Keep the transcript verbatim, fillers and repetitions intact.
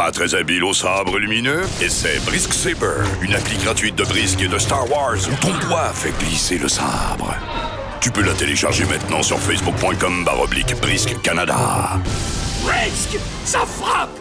Pas très habile au sabre lumineux? Essaie Brisk Saber, une appli gratuite de brisque et de Star Wars où ton doigt fait glisser le sabre. Tu peux la télécharger maintenant sur facebook point com barre oblique Brisk Canada. Brisk, ça frappe!